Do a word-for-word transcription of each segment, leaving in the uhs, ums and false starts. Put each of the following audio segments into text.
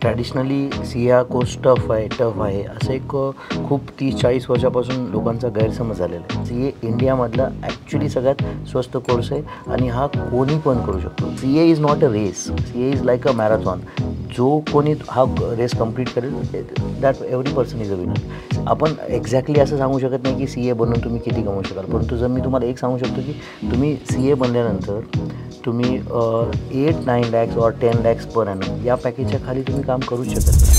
Traditionally C ए हा course tough आहे tough आहे असं एक खूप तीस चाळीस वर्षापासून लोकांचा गैरसमज झालेला आहे. सी ए इंडियामधला ॲक्च्युली सगळ्यात स्वस्त कोर्स आहे आणि हा कोणी पण करू शकतो. C A is not a race, C A is like a marathon. जो कोणी हा रेस कंप्लीट करेल that every person is a winner. आपण एक्झॅक्टली असं सांगू शकत नाही की सी ए बनून तुम्ही किती कमवू शकाल, परंतु जर मी तुम्हाला एक सांगू शकतो की तुम्ही सी ए बनल्यानंतर तुम्ही एट नाईन लॅक्स और टेन लॅक्स पर ॲनम या पॅकेजच्या खाली तुम्ही काम करूच शकत नाही.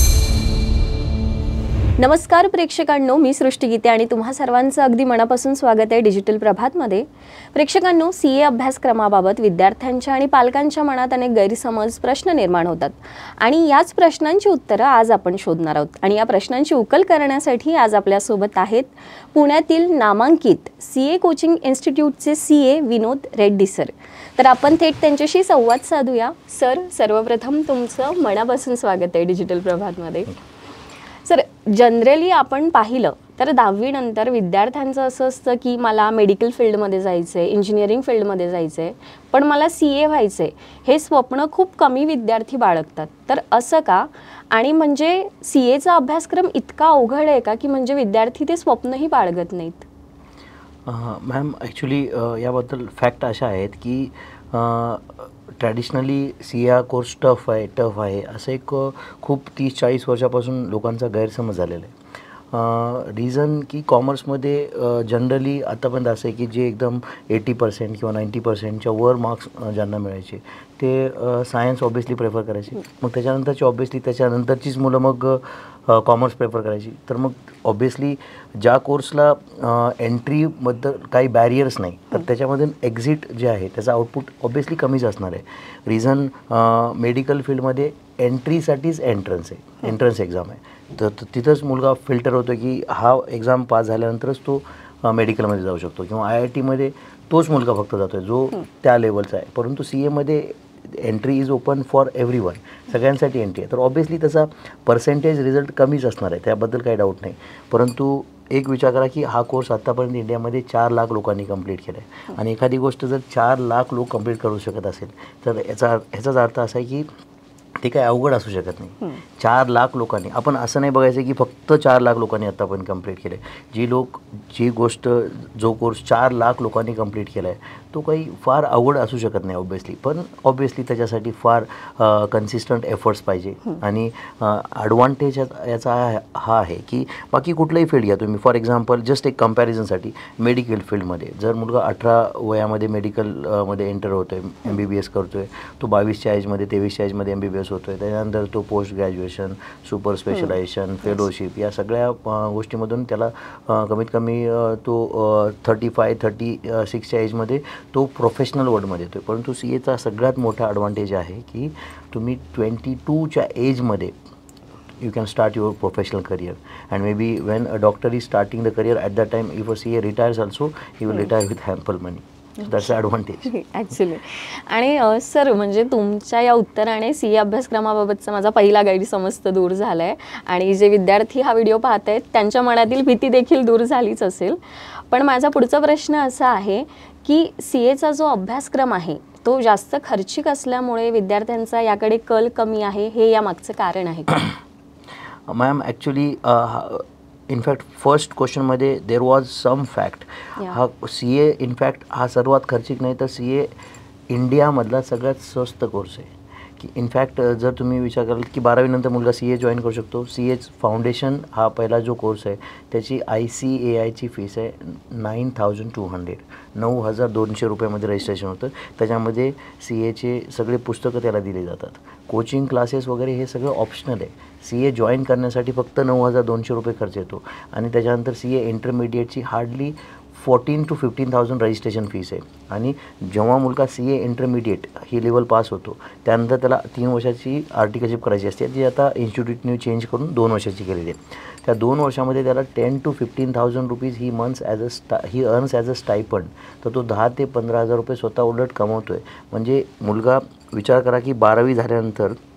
नमस्कार प्रेक्षकांनो, मी सृष्टी गीते आणि तुम्हा सर्वांचं अगदी मनापासून स्वागत आहे डिजिटल प्रभातमध्ये. प्रेक्षकांनो, सी ए अभ्यासक्रमाबाबत विद्यार्थ्यांच्या आणि पालकांच्या मनात अनेक गैरसमज, प्रश्न निर्माण होतात आणि याच प्रश्नांची उत्तरं आज आपण शोधणार आहोत. आणि या प्रश्नांची उकल करण्यासाठी आज आपल्यासोबत आहेत पुण्यातील नामांकित सी ए कोचिंग इन्स्टिट्यूटचे C A Vinod Reddy sir. तर आपण थेट त्यांच्याशी संवाद साधूया. सर, सर्वप्रथम तुमचं मनापासून स्वागत आहे डिजिटल प्रभातमध्ये. सर, जनरली आपण पाहिलं तर दहावीनंतर विद्यार्थ्यांचं असं असतं की मला मेडिकल फील्डमध्ये जायचं आहे, इंजिनिअरिंग फील्डमध्ये जायचं आहे, पण मला सी ए व्हायचं आहे हे स्वप्न खूप कमी विद्यार्थी बाळगतात. तर असं का? आणि म्हणजे सी एचा अभ्यासक्रम इतका अवघड आहे का की म्हणजे विद्यार्थी ते स्वप्नही बाळगत नाहीत? मॅम, ॲक्च्युली याबद्दल फॅक्ट अशा आहेत की ट्रॅडिशनली सी ए हा कोर्स टफ आहे टफ आहे असं एक खूप तीस चाळीस वर्षापासून लोकांचा गैरसमज झालेला आहे. रिझन की कॉमर्समध्ये जनरली आतापर्यंत असं आहे की जे एकदम एटी पर्सेंट किंवा नाईंटी पर्सेंटच्या वर मार्क्स ज्यांना मिळायचे ते सायन्स ऑब्वियसली प्रेफर करायचे. मग त्याच्यानंतरची ऑब्वियसली त्याच्यानंतरचीच मुलं मग कॉमर्स प्रेफर करायची. तर मग ऑब्वियसली ज्या कोर्सला एंट्रीबद्दल काही बॅरियर्स नाही तर त्याच्यामधून एक्झिट जे आहे त्याचा आउटपुट ऑब्वियसली कमीच असणार आहे. रिझन मेडिकल फील्डमध्ये एंट्रीसाठीच एंट्रन्स आहे, एंट्रन्स एक्झाम आहे. तर तिथंच मुलगा फिल्टर होतो की हा एक्झाम पास झाल्यानंतरच तो मेडिकलमध्ये जाऊ शकतो किंवा आय आय टीमध्ये तोच मुलगा फक्त जातो आहे जो त्या लेवलचा आहे. परंतु सी एमध्ये entry is open for every one, सगळ्यांसाठी एंट्री आहे. तर ऑब्वियसली त्याचा पर्सेंटेज रिझल्ट कमीच असणार आहे, त्याबद्दल काही डाऊट नाही. परंतु एक विचार करा की हा कोर्स आत्तापर्यंत इंडियामध्ये चार लाख लोकांनी कंप्लीट केला आहे आणि एखादी गोष्ट जर चार लाख लोक कंप्लीट करू शकत असेल तर याचा ह्याचाच अर्थ असा आहे की ते काही अवघड असू शकत नाही. चार लाख लोकांनी, आपण असं नाही बघायचं की फक्त चार लाख लोकांनी आत्तापर्यंत कंप्लीट केलं आहे. जी लोक जी गोष्ट जो कोर्स चार लाख लोकांनी कंप्लीट केला आहे तो काही फार अवघड असू शकत नाही ऑब्वियसली. पण ऑब्वियसली त्याच्यासाठी फार कन्सिस्टंट एफर्ट्स पाहिजे. आणि ॲडव्हान्टेज याचा हा आहे की बाकी कुठलंही फील्ड घ्या तुम्ही, फॉर एक्झाम्पल जस्ट एक कम्पॅरिझनसाठी मेडिकल फील्डमध्ये जर मुलगा अठरा वयामध्ये मेडिकलमध्ये एंटर होतो आहे, एम बी बी एस करतो आहे, तो बावीसच्या एजमध्ये तेवीसच्या एजमध्ये एम बी बी एस होतो आहे, त्याच्यानंतर तो post graduation, super specialisation, fellowship या सगळ्या गोष्टीमधून त्याला कमीत कमी तो थर्टी फाय थर्टी सिक्सच्या एजमध्ये तो प्रोफेशनल वर्ल्डमध्ये येतो आहे. परंतु सी एचा सगळ्यात मोठा ॲडव्हान्टेज आहे की तुम्ही ट्वेंटी टूच्या एजमध्ये you can start your professional career, and maybe when a doctor is starting the career at that time, if a C A retires also, he will retire with ample money. So that's the advantage. Actually. आणि sir, म्हणजे तुमच्या या उत्तराने C ए अभ्यासक्रमाबाबतचा माझा पहिला गैरसमज तर दूर झाला आहे आणि जे विद्यार्थी हा व्हिडिओ पाहत आहेत त्यांच्या मनातील भीती देखील दूर झालीच असेल. पण माझा पुढचा प्रश्न असा आहे की सी एचा जो अभ्यासक्रम आहे तो जास्त खर्चिक असल्यामुळे विद्यार्थ्यांचा याकडे कल कमी आहे, हे यामागचं कारण आहे का? मॅम, ॲक्च्युली इनफॅक्ट फर्स्ट क्वेश्चनमध्ये देर वॉज सम फॅक्ट. हा सी ए इनफॅक्ट हा सर्वात खर्चिक नाही तर सी ए इंडियामधला सगळ्यात स्वस्त कोर्स आहे. की इनफॅक्ट जर तुम्ही विचार कराल की बारावीनंतर मुलगा सी ए जॉईन करू शकतो, सी एच फाउंडेशन हा पहिला जो कोर्स आहे त्याची आय सी ए आयची फीस आहे नाईन थाउजंड टू हंड्रेड नऊ हजार दोनशे रुपयामध्ये रजिस्ट्रेशन होतं. त्याच्यामध्ये सी एचे सगळे पुस्तकं त्याला दिले जातात. कोचिंग क्लासेस वगैरे हे सगळं ऑप्शनल आहे. सी ए जॉईन करण्यासाठी फक्त नऊ हजार दोनशे रुपये खर्च येतो आणि त्याच्यानंतर सी ए इंटरमिडिएटची hardly fourteen to fifteen thousand registration fees आहे. आणि जेव्हा मुलगा सी ए इंटरमिडिएट ही लेवल पास होतो त्यानंतर त्याला तीन वर्षाची आर्टिकलशिप करायची असते, जी आता इन्स्टिट्यूटने चेंज करून दोन वर्षाची केलेली आहे. त्या दोन वर्षामध्ये त्याला ten to fifteen thousand rupees he months as a sta he earns as a stipend. तर तो दहा ते पंधरा हजार रुपये स्वतः उलट कमवतो आहे. म्हणजे मुलगा विचार करा की बारावी झाल्यानंतर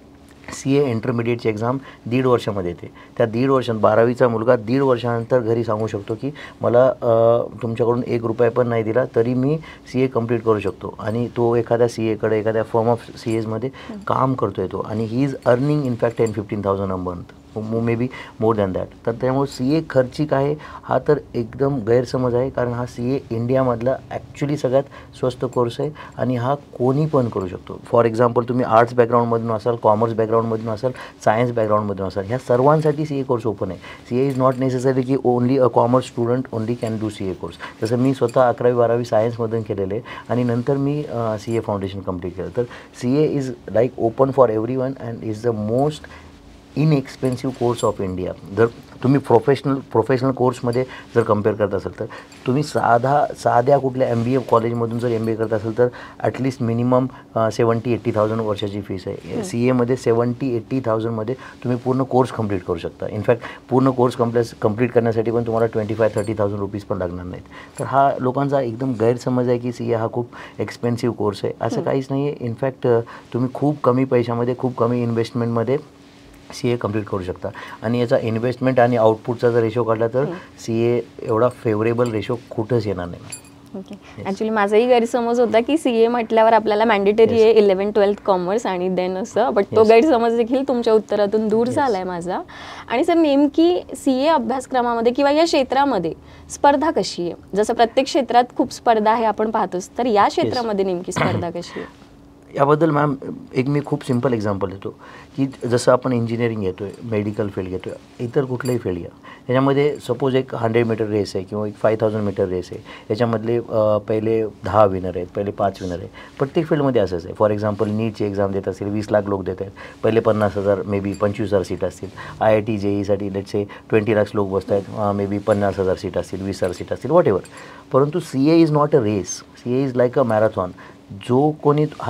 सी ए इंटरमिडिएटची एक्झाम दीड वर्षामध्ये येते. त्या दीड वर्षात बारावीचा मुलगा दीड वर्षानंतर घरी सांगू शकतो की मला तुमच्याकडून एक रुपया पण नाही दिला तरी मी सी ए कंप्लीट करू शकतो, आणि तो एखाद्या सी एकडे एखाद्या फर्म ऑफ सी एजमध्ये काम करतो आहे तो, आणि he is earning in fact ten fifteen thousand a month, may be more than that. तर त्यामुळे सी ए खर्चिक आहे हा तर एकदम गैरसमज आहे, कारण हा सी ए इंडियामधला ॲक्च्युली सगळ्यात स्वस्त कोर्स आहे आणि हा कोणी पण करू शकतो. फॉर एक्झाम्पल तुम्ही आर्ट्स बॅकग्राऊंडमधून असाल, कॉमर्स बॅकग्राऊंडमधून असाल, सायन्स बॅकग्राऊंडमधून असाल, ह्या सर्वांसाठी सी ए कोर्स ओपन आहे. C A is not necessary की only a commerce student only can do C A course. जसं मी स्वतः अकरावी बारावी सायन्समधून केलेले आहे आणि नंतर मी सी ए फाउंडेशन कंप्लीट केलं. तर C A is like open for every one and is the most inexpensive course of India. जर तुम्ही प्रोफेशनल प्रोफेशनल कोर्समध्ये जर कम्पेअर करत असाल तर तुम्ही साधा साध्या कुठल्या एम बी ए कॉलेजमधून जर एम बी ए करत असाल तर at least minimum seventy eighty thousand वर्षाची फीस आहे. सी एमध्ये सेवन्टी एट्टी थाउजंडमध्ये तुम्ही पूर्ण कोर्स कंप्लीट करू शकता. इनफॅक्ट पूर्ण कोर्स कंप्लेस कंप्लीट करण्यासाठी पण तुम्हाला twenty five thirty thousand rupees पण लागणार नाहीत. तर हा लोकांचा एकदम गैरसमज आहे की सी ए हा खूप एक्सपेन्सिव्ह कोर्स आहे. असं काहीच नाही आहे. इनफॅक्ट तुम्ही खूप कमी पैशामध्ये खूप कमी इन्व्हेस्टमेंटमध्ये सी ए कंप्लीट करू शकता, आणि याचा इन्व्हेस्टमेंट आणि आउटपुटचा जर रेशो काढला तर सी ए एवढा फेवरेबल रेशो कुठंच येणार नाही. ओके. ॲक्च्युली माझाही गैरसमज होता की सी ए म्हटल्यावर आपल्याला मॅन्डेटरी आहे इलेवन ट्वेल्थ कॉमर्स आणि देन असं, बट तो गैरसमज देखील तुमच्या उत्तरातून दूर झाला आहे माझा. आणि सर नेमकी सी ए अभ्यासक्रमामध्ये किंवा या क्षेत्रामध्ये स्पर्धा कशी आहे? जसं प्रत्येक क्षेत्रात खूप स्पर्धा आहे आपण पाहतोच, तर या क्षेत्रामध्ये नेमकी स्पर्धा कशी आहे? याबद्दल मॅम एक मी खूप सिम्पल एक्झाम्पल देतो की जसं आपण इंजिनिअरिंग घेतो आहे, मेडिकल फील्ड घेतो आहे, इतर कुठलंही फील्ड घ्या, याच्यामध्ये सपोज एक हंड्रेड मीटर रेस आहे किंवा एक फाय थाउजंड मीटर रेस आहे. याच्यामधले पहिले दहा विनर आहेत, पहिले पाच विनर आहे. प्रत्येक फील्डमध्ये असंच आहे. फॉर एक्झाम्पल नीटची एक्झाम देत असेल, वीस लाख लोक देत आहेत, पहिले पन्नास हजार मे बी पंचवीस हजार सीट असतील. आय आय टी जेईसाठी लेट्स से ट्वेंटी लाख लोक बसत आहेत, मे बी पन्नास हजार सीट असतील, वीस हजार सीट असतील, वॉट एव्हर. परंतु C A is not a race. C A is like a marathon. जो कोणी हा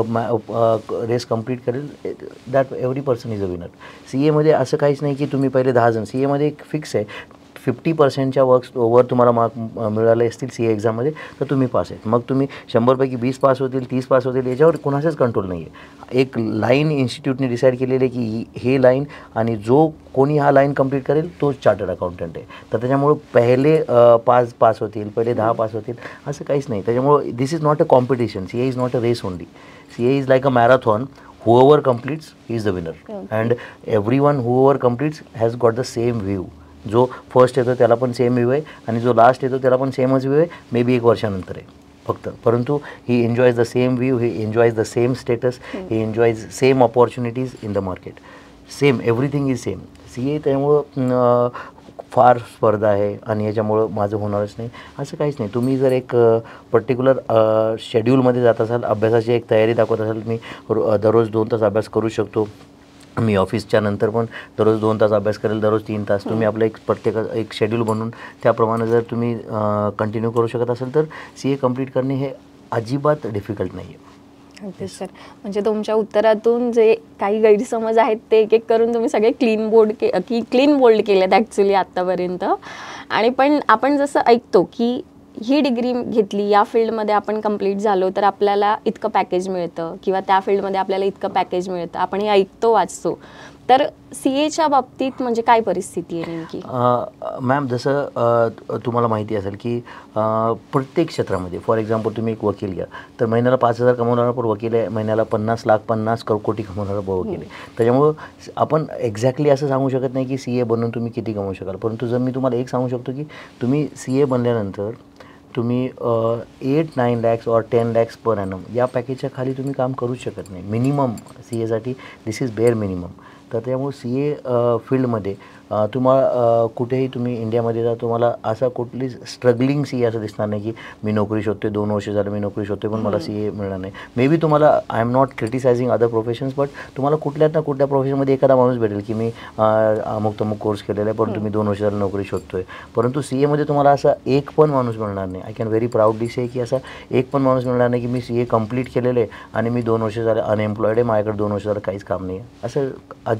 रेस कंप्लीट करेल that every person is a winner. C एमध्ये असं काहीच नाही की तुम्ही पहिले दहा जण. सी एमध्ये एक फिक्स आहे, फिफ्टी पर्सेंटच्या वर्क्स वर तुम्हाला मार्क मिळाले असतील सी ए एक्झाममध्ये तर तुम्ही पास आहेत. मग तुम्ही शंभरपैकी वीस पास होतील, तीस पास होतील, याच्यावर कुणाचाच कंट्रोल नाही आहे. एक लाईन इन्स्टिट्यूटने डिसाईड केलेली आहे की हे लाईन, आणि जो कोणी हा लाईन कंप्लीट करेल तोच चार्टर्ड अकाउंटंट आहे. तर त्याच्यामुळं पहिले पाच पास होतील, पहिले दहा पास होतील असं काहीच नाही. त्याच्यामुळं this is not a competition. C A is not a race only. C A is like a marathon. whoever completes is the winner, and everyone whoever completes has got the same view. जो first येतो त्याला पण same view आहे आणि जो last येतो त्याला पण सेमच व्ह्यू आहे, मे बी एक वर्षानंतर आहे फक्त. परंतु he enjoys the same view, he enjoys the same status, he enjoys same opportunities in the market. Same everything is same. C A त्यामुळं फार स्पर्धा आहे आणि याच्यामुळं माझं होणारच नाही असं काहीच नाही. तुम्ही जर एक पर्टिक्युलर शेड्यूलमध्ये जात असाल, अभ्यासाची एक तयारी दाखवत असाल, मी दररोज दोन तास अभ्यास करू शकतो, मी ऑफिसच्या नंतर पण दररोज दोन तास अभ्यास करेल, दररोज तीन तास, तुम्ही आपलं एक प्रत्येक एक शेड्यूल बनवून त्याप्रमाणे जर तुम्ही कंटिन्यू करू शकत असाल तर सी ए कंप्लीट करणे हे अजिबात डिफिकल्ट नाही आहे. ओके सर, म्हणजे तुमच्या उत्तरातून जे काही गैरसमज आहेत ते एक एक करून तुम्ही सगळे क्लीन बोर्ड के की क्लीन बोल्ड केलेत ॲक्च्युली आत्तापर्यंत. आणि पण आपण जसं ऐकतो की ही डिग्री घेतली, या फील्डमध्ये आपण कंप्लीट झालो तर आपल्याला इतकं पॅकेज मिळतं किंवा त्या फील्डमध्ये आपल्याला इतकं पॅकेज मिळतं, आपण हे ऐकतो वाचतो. तर सी एच्या बाबतीत म्हणजे काय परिस्थिती आहे नेमकी? मॅम जसं तुम्हाला माहिती असेल की प्रत्येक क्षेत्रामध्ये, फॉर एक्झाम्पल तुम्ही एक वकील घ्या तर महिन्याला पाच हजार कमवणारा पण वकील आहे, महिन्याला पन्नास लाख पन्नास कोटी कमवणारा पण वकील आहे. त्याच्यामुळं आपण एक्झॅक्टली असं सांगू शकत नाही की सी ए बनून तुम्ही किती कमवू शकाल. परंतु जर मी तुम्हाला एक सांगू शकतो की तुम्ही सी ए बनल्यानंतर तुम्ही एट नाईन लॅक्स और टेन लॅक्स पर ॲनम या पॅकेजच्या खाली तुम्ही काम करूच शकत नाही मिनिमम. सी एसाठी दिस इज बेअर मिनिमम. तर त्यामुळे सी ए फील्डमध्ये तुम्हाला कुठेही तुम्ही इंडियामध्ये जा, तुम्हाला असा कुठली स्ट्रगलिंग सी ए असं दिसणार नाही की मी नोकरी शोधते, दोन वर्ष झालं मी नोकरी शोधते पण मला सी ए मिळणार नाही. मे बी तुम्हाला, I am not criticising other professions, but तुम्हाला कुठल्यात ना कुठल्या प्रोफेशनमध्ये एखादा माणूस भेटेल की मी अमुक तमुक कोर्स केलेला आहे परंतु मी दोन वर्ष झालं नोकरी शोधतोय. परंतु सी एमध्ये तुम्हाला असा एक पण माणूस मिळणार नाही. I can very proudly say की असा एक पण माणूस मिळणार नाही की मी सी ए कंप्लीट केलेलं आहे आणि मी दोन वर्ष झालं अनएम्प्लॉईड आहे, माझ्याकडे दोन वर्ष झालं काहीच काम नाही आहे, असं अजिबात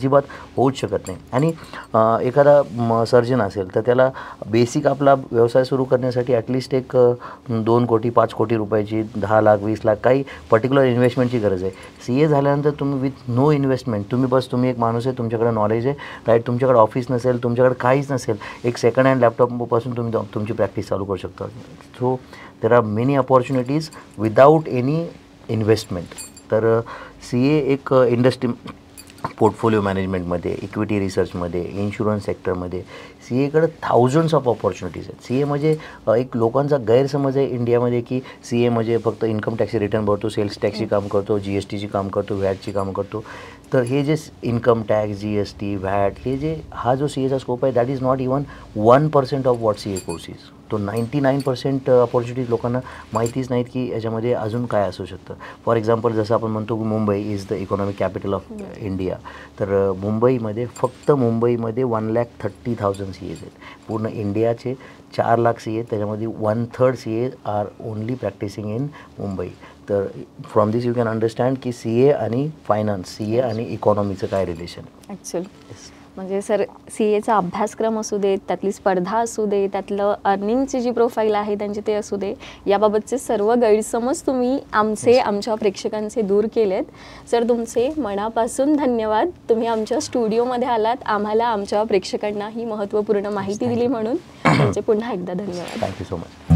अजिबात होऊच शकत नाही. आणि अ, एखादा सर्जन असेल तर त्याला बेसिक आपला व्यवसाय सुरू करण्यासाठी ॲटलिस्ट एक अ, दोन कोटी पाच कोटी रुपयाची, दहा लाख वीस लाख काही पर्टिक्युलर इन्व्हेस्टमेंटची गरज आहे. सी ए झाल्यानंतर तुम्ही विथ नो इन्व्हेस्टमेंट, तुम्ही बस तुम्ही एक माणूस आहे, तुमच्याकडे नॉलेज आहे, राईट, तुमच्याकडे ऑफिस नसेल, तुमच्याकडे काहीच नसेल, एक सेकंड हँड लॅपटॉपपासून तुम्ही तुमची प्रॅक्टिस चालू करू शकता. So there are many opportunities without any investment. तर सी ए एक इंडस्ट्री पोर्टफोलिओ मॅनेजमेंटमध्ये, इक्विटी रिसर्चमध्ये, इन्शुरन्स सेक्टरमध्ये सी एकडे थाउजंड्स ऑफ ऑपॉर्च्युनिटीज आहेत. सी ए म्हणजे एक लोकांचा गैरसमज आहे इंडियामध्ये की सी ए म्हणजे फक्त इन्कम टॅक्सचे रिटर्न भरतो, सेल्स टॅक्सची काम करतो, जी एस टीची काम करतो, व्हॅटची कामं करतो. तर हे जे income tax, G S T, VAT, हे जे हा जो सी एचा स्कोप आहे that is not even one percent of what C A course is. तो नाईंटी नाईन पर्सेंट अपॉर्च्युनिटीज लोकांना माहितीच नाहीत की याच्यामध्ये अजून काय असू शकतं. फॉर एक्झाम्पल जसं आपण म्हणतो की Mumbai is the economic capital of India. तर मुंबईमध्ये फक्त मुंबईमध्ये one lakh thirty thousand C As आहेत. पूर्ण इंडियाचे चार लाख सी ए, त्याच्यामध्ये one third C A are only practising in Mumbai. तर from this you can understand की सी ए आणि फायनान्स, सी ए आणि इकॉनॉमीचं काय रिलेशन. ॲक्च्युअली म्हणजे सर सी एचा अभ्यासक्रम असू दे, त्यातली स्पर्धा असू दे, त्यातलं अर्निंगची जी प्रोफाईल आहे त्यांची ते असू दे, याबाबतचे सर्व गैरसमज तुम्ही आमचे आमच्या प्रेक्षकांचे दूर केलेत. सर तुमचे मनापासून धन्यवाद. तुम्ही आमच्या स्टुडिओमध्ये आलात, आम्हाला आमच्या प्रेक्षकांना ही महत्त्वपूर्ण माहिती दिली म्हणून तुमचे पुन्हा एकदा धन्यवाद. Thank you so much.